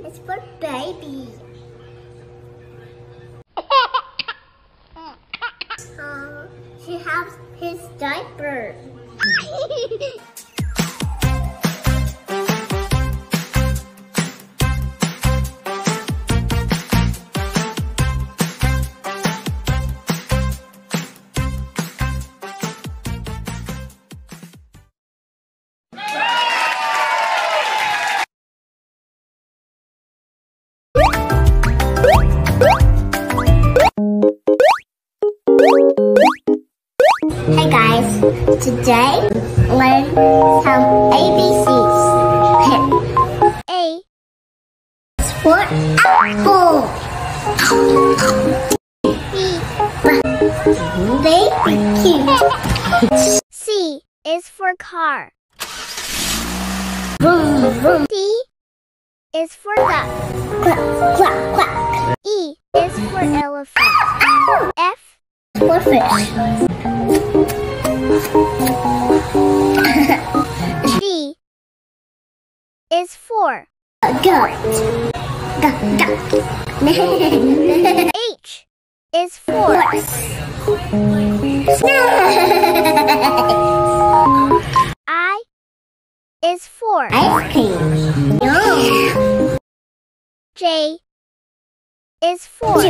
It's for baby. She has his diaper. Hey guys, today learn some ABCs. A is for apple. B, very cute. C is for car. Vroom, vroom. D is for duck. Quack, quack, quack. E is for elephant. F for fish. G is for goat. H is for I is for ice cream. Yum. J is for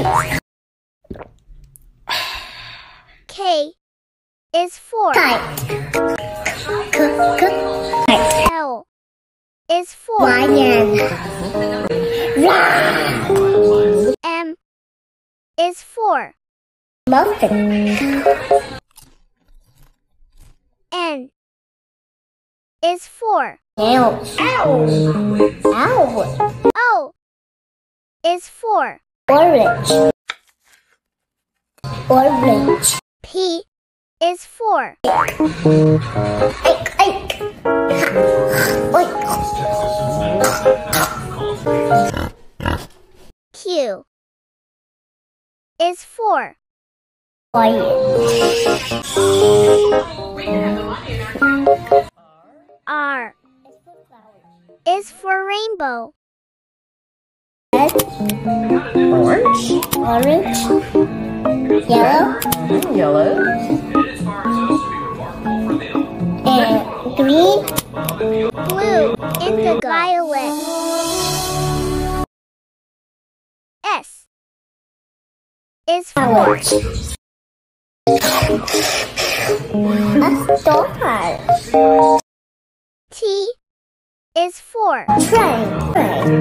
K is for kite. L is for lion. M is for muffin. N is for ow. O is for orange. P is for Q is for quiet. R is for rainbow. Orange, yellow, and green, blue, indigo, violet. S is for a star. T is for train.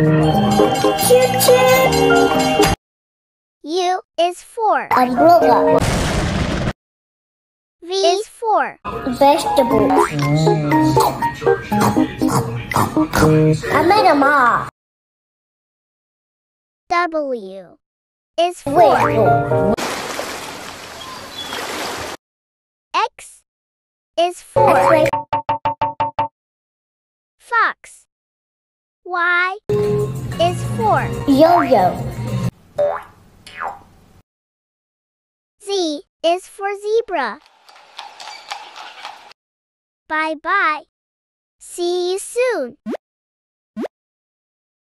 Choo-choo. U is for umbrella. V is for vegetables. I made them all. W is for X is for fox. Y is for yo-yo. Z is for zebra. Bye-bye. See you soon.